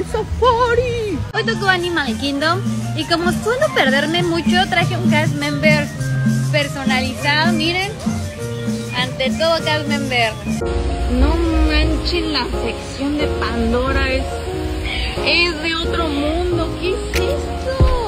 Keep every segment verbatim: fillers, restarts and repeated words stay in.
safari. Hoy tocó Animal Kingdom y como suelo perderme mucho, traje un cast member personalizado, miren. Ante todo cast member. No manchen, la sección de Pandora es, es de otro mundo. ¿Qué es esto?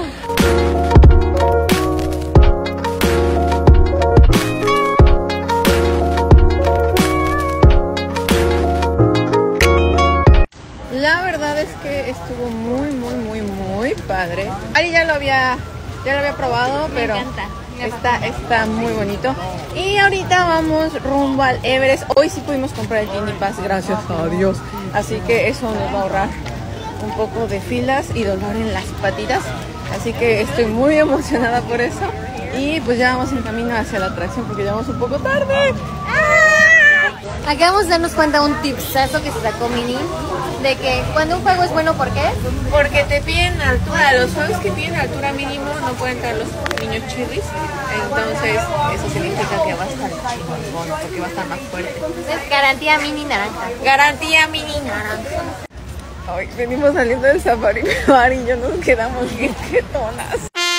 La verdad es que estuvo muy, muy, muy, muy padre. Ari ya lo había, ya lo había probado, Me pero encanta. está, está muy bonito. Y ahorita vamos rumbo al Everest. Hoy sí pudimos comprar el Genie Pass, gracias a Dios. Así que eso nos va a ahorrar un poco de filas y dolor en las patitas. Así que estoy muy emocionada por eso. Y pues ya vamos en camino hacia la atracción porque ya vamos un poco tarde. Acabamos de darnos cuenta un tipsazo que se sacó Mini, de que cuando un juego es bueno, ¿por qué? Porque te piden altura. Los juegos que piden altura mínimo no pueden entrar los niños chirris. Entonces eso significa que va a estar chingón porque va a estar más fuerte. Es garantía Mini naranja. Garantía mini naranja. Hoy venimos saliendo del safari, pero Ari y yo nos quedamos bien jetonas.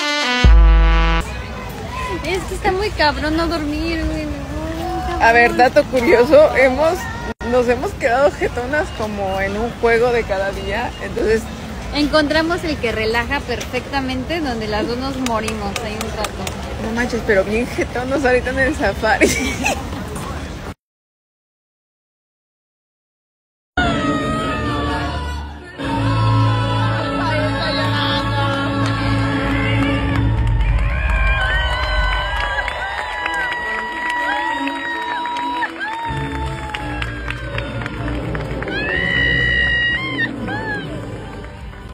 Es que está muy cabrón no dormir, güey. A ver, dato curioso, hemos, nos hemos quedado jetonas como en un juego de cada día. Entonces encontramos el que relaja perfectamente, donde las dos nos morimos ahí un rato. no manches, pero bien jetonos ahorita en el safari.